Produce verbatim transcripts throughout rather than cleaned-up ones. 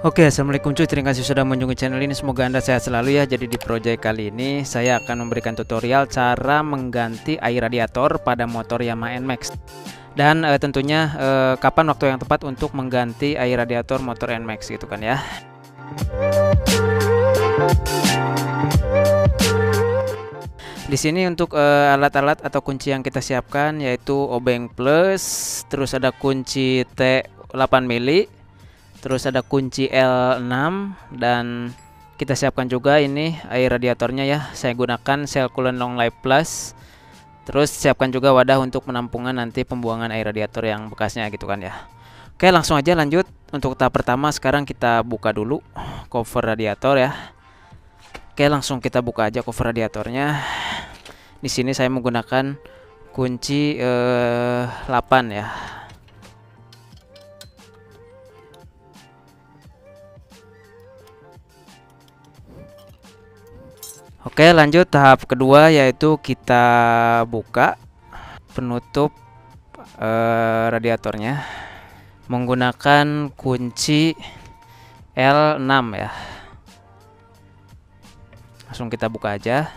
Oke, assalamualaikum cuy. Terima kasih sudah mengunjungi channel ini. Semoga anda sehat selalu ya. Jadi di project kali ini saya akan memberikan tutorial cara mengganti air radiator pada motor Yamaha N Max. Dan e, tentunya e, kapan waktu yang tepat untuk mengganti air radiator motor N Max gitu kan ya. Di sini untuk alat-alat atau kunci yang kita siapkan yaitu obeng plus, terus ada kunci T delapan mili, terus ada kunci L enam, dan kita siapkan juga ini air radiatornya ya. Saya gunakan Cell Coolant Long Life Plus. Terus siapkan juga wadah untuk penampungan nanti pembuangan air radiator yang bekasnya gitu kan ya. Oke, langsung aja lanjut. Untuk tahap pertama sekarang kita buka dulu cover radiator ya. Oke, langsung kita buka aja cover radiatornya. Di sini saya menggunakan kunci eh, delapan ya. Oke, lanjut tahap kedua yaitu kita buka penutup eh, radiatornya menggunakan kunci L enam ya. Langsung kita buka aja.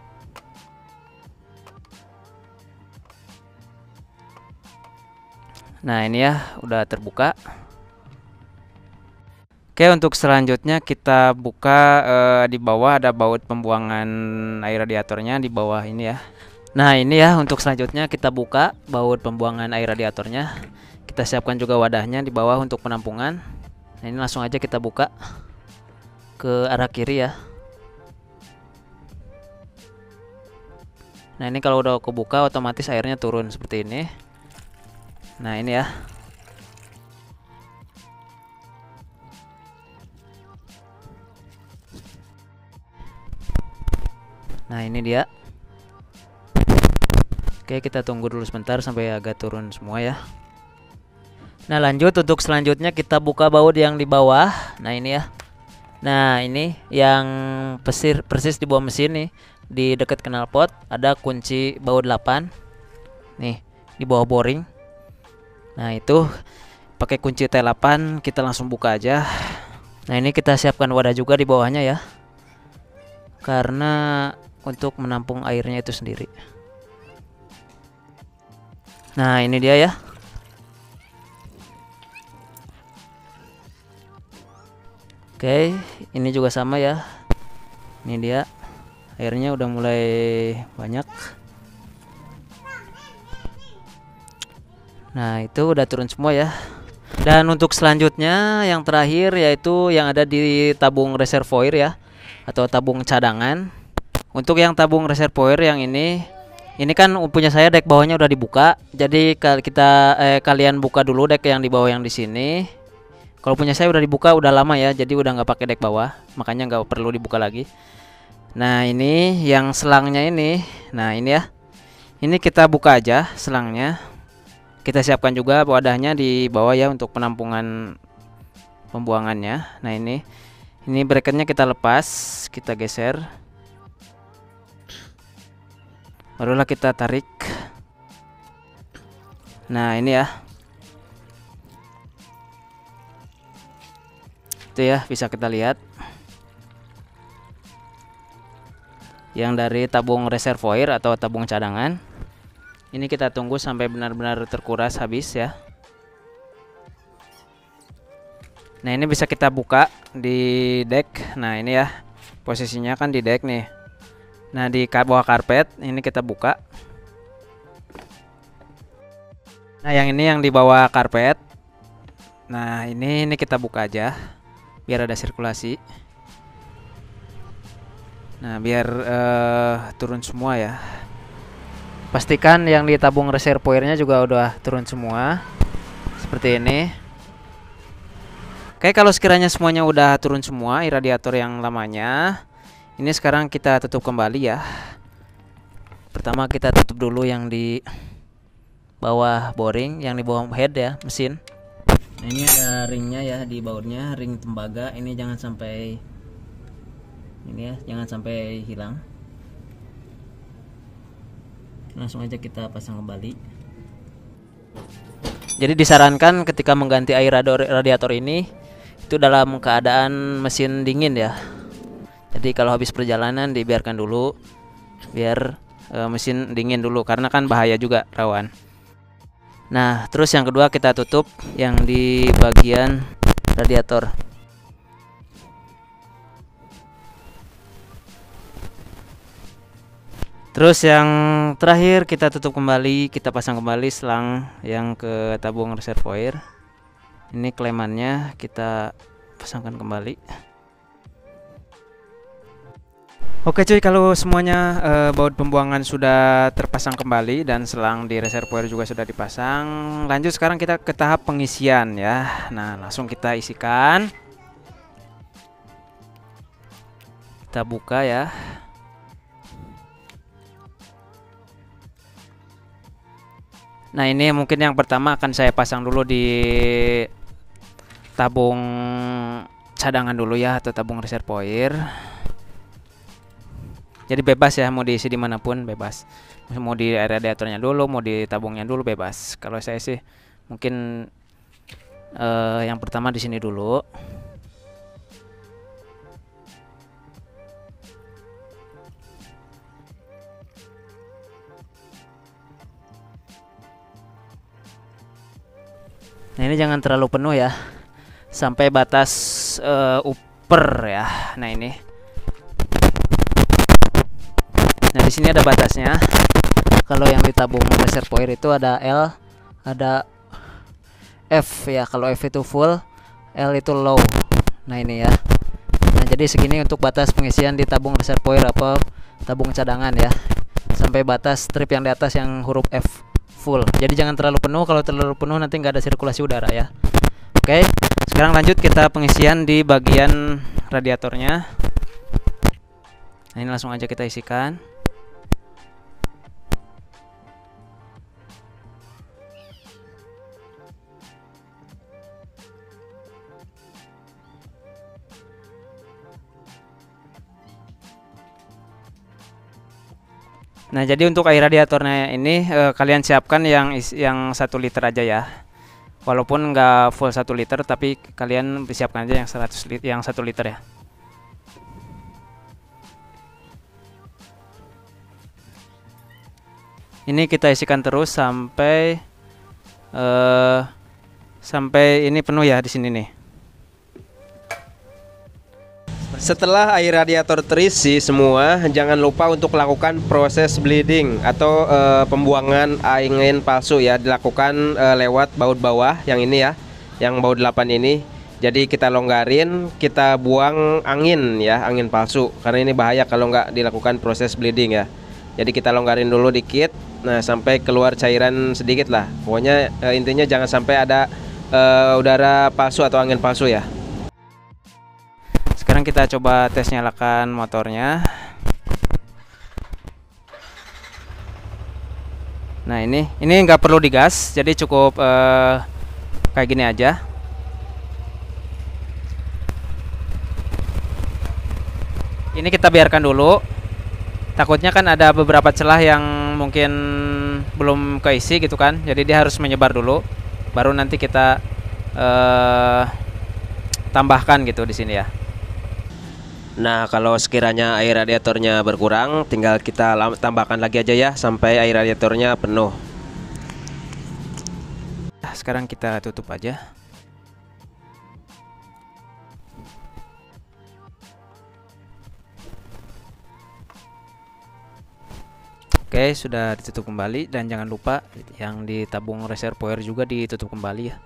Nah, ini ya udah terbuka. Oke, untuk selanjutnya kita buka eh, di bawah ada baut pembuangan air radiatornya di bawah ini ya. Nah, ini ya untuk selanjutnya kita buka baut pembuangan air radiatornya. Kita siapkan juga wadahnya di bawah untuk penampungan. Nah, ini langsung aja kita buka ke arah kiri ya. Nah, ini kalau udah kebuka otomatis airnya turun seperti ini. Nah, ini ya. Nah, ini dia. Oke, kita tunggu dulu sebentar sampai agak turun semua ya. Nah, lanjut untuk selanjutnya kita buka baut yang di bawah. Nah, ini ya. Nah, ini yang pesir, persis di bawah mesin nih, di dekat knalpot ada kunci baut delapan. Nih, di bawah boring. Nah, itu pakai kunci T delapan kita langsung buka aja. Nah, ini kita siapkan wadah juga di bawahnya ya. Karena untuk menampung airnya itu sendiri. Nah, ini dia ya. Oke, ini juga sama ya. Ini dia. Airnya udah mulai banyak. Nah, itu udah turun semua ya. Dan untuk selanjutnya yang terakhir yaitu yang ada di tabung reservoir ya, atau tabung cadangan. Untuk yang tabung reservoir yang ini, ini kan punya saya dek bawahnya udah dibuka. Jadi kalau kita eh, kalian buka dulu dek yang di bawah yang di sini. Kalau punya saya udah dibuka udah lama ya, jadi udah nggak pakai dek bawah, makanya nggak perlu dibuka lagi. Nah, ini yang selangnya ini. Nah, ini ya. Ini kita buka aja selangnya. Kita siapkan juga wadahnya di bawah ya untuk penampungan pembuangannya. Nah, ini ini bracketnya kita lepas, kita geser, barulah kita tarik. Nah, ini ya, itu ya bisa kita lihat yang dari tabung reservoir atau tabung cadangan. Ini kita tunggu sampai benar-benar terkuras habis ya. Nah, ini bisa kita buka di deck. Nah, ini ya posisinya kan di deck nih. Nah, di bawah karpet ini kita buka. Nah, yang ini yang di bawah karpet. Nah, ini ini kita buka aja biar ada sirkulasi. Nah, biar uh, turun semua ya. Pastikan yang di tabung reservoirnya juga udah turun semua. Seperti ini. Oke, kalau sekiranya semuanya udah turun semua air radiator yang lamanya, ini sekarang kita tutup kembali ya. Pertama kita tutup dulu yang di bawah boring, yang di bawah head ya, mesin. Nah, ini ada ringnya ya di bautnya, ring tembaga. Ini jangan sampai ini ya, jangan sampai hilang. Langsung aja kita pasang kembali. Jadi disarankan ketika mengganti air radiator ini itu dalam keadaan mesin dingin ya. Jadi kalau habis perjalanan dibiarkan dulu biar e, mesin dingin dulu, karena kan bahaya juga, rawan. Nah, terus yang kedua kita tutup yang di bagian radiator. Terus yang terakhir kita tutup kembali, kita pasang kembali selang yang ke tabung reservoir. Ini klemannya kita pasangkan kembali. Oke cuy, kalau semuanya eh, baut pembuangan sudah terpasang kembali dan selang di reservoir juga sudah dipasang, lanjut sekarang kita ke tahap pengisian ya. Nah, langsung kita isikan. Kita buka ya. Nah, ini mungkin yang pertama akan saya pasang dulu di tabung cadangan dulu ya, atau tabung reservoir. Jadi bebas ya, mau diisi dimanapun bebas. Mau di radiatornya dulu, mau di tabungnya dulu, bebas. Kalau saya sih mungkin uh, yang pertama di sini dulu. Nah, ini jangan terlalu penuh ya, sampai batas uh, upper ya. Nah ini. Nah di sini ada batasnya. Kalau yang di tabung reservoir itu ada L, ada F ya. Kalau F itu full, L itu low. Nah ini ya. Nah jadi segini untuk batas pengisian di tabung reservoir apa tabung cadangan ya. Sampai batas strip yang di atas yang huruf F full. Jadi jangan terlalu penuh. Kalau terlalu penuh nanti nggak ada sirkulasi udara ya. Oke, sekarang lanjut kita pengisian di bagian radiatornya. Nah, ini langsung aja kita isikan. Nah, jadi untuk air radiatornya ini eh, kalian siapkan yang yang satu liter aja ya. Walaupun nggak full satu liter, tapi kalian siapkan aja yang seratus liter, yang satu liter ya. Ini kita isikan terus sampai eh, sampai ini penuh ya di sini nih. Setelah air radiator terisi semua, jangan lupa untuk lakukan proses bleeding atau e, pembuangan angin palsu ya, dilakukan e, lewat baut bawah yang ini ya, yang baut delapan ini. Jadi kita longgarin, kita buang angin ya, angin palsu, karena ini bahaya kalau nggak dilakukan proses bleeding ya. Jadi kita longgarin dulu dikit, nah sampai keluar cairan sedikit lah. Pokoknya e, intinya jangan sampai ada e, udara palsu atau angin palsu ya. Sekarang kita coba tes nyalakan motornya. Nah ini, ini nggak perlu digas, jadi cukup uh, kayak gini aja. Ini kita biarkan dulu. Takutnya kan ada beberapa celah yang mungkin belum keisi gitu kan. Jadi dia harus menyebar dulu, baru nanti kita uh, tambahkan gitu di sini ya. Nah, kalau sekiranya air radiatornya berkurang, tinggal kita tambahkan lagi aja ya sampai air radiatornya penuh. Sekarang kita tutup aja. Oke, sudah ditutup kembali, dan jangan lupa yang di tabung reservoir juga ditutup kembali ya.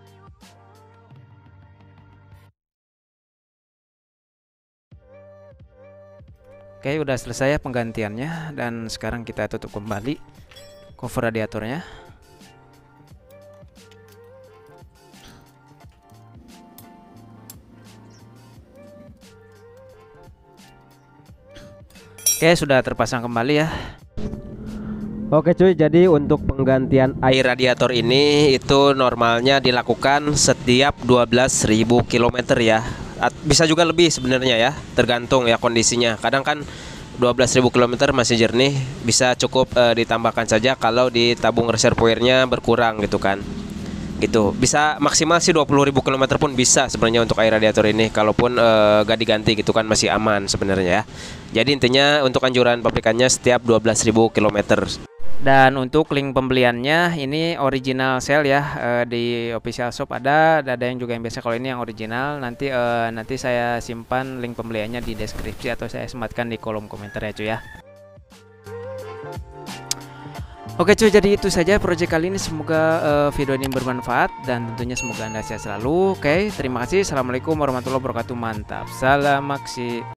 Oke, udah selesai ya penggantiannya, dan sekarang kita tutup kembali cover radiatornya. Oke, sudah terpasang kembali ya. Oke cuy, jadi untuk penggantian air radiator ini itu normalnya dilakukan setiap dua belas ribu kilometer ya. Bisa juga lebih sebenarnya ya, tergantung ya kondisinya. Kadang kan dua belas ribu kilometer masih jernih, bisa cukup e, ditambahkan saja kalau di tabung reservoirnya berkurang gitu kan. gitu. Bisa maksimal sih dua puluh ribu kilometer pun bisa sebenarnya untuk air radiator ini, kalaupun eh, gak diganti gitu kan masih aman sebenarnya ya. Jadi intinya untuk anjuran pabrikannya setiap dua belas ribu kilometer. Dan untuk link pembeliannya ini original sale ya, eh, di official shop ada, ada yang juga yang biasa. Kalau ini yang original nanti eh, nanti saya simpan link pembeliannya di deskripsi atau saya sematkan di kolom komentar ya cuy ya. Oke cuy, jadi itu saja project kali ini. Semoga uh, video ini bermanfaat dan tentunya semoga Anda sehat selalu. Oke, terima kasih. Assalamualaikum warahmatullahi wabarakatuh. Mantap. Salam Maksi.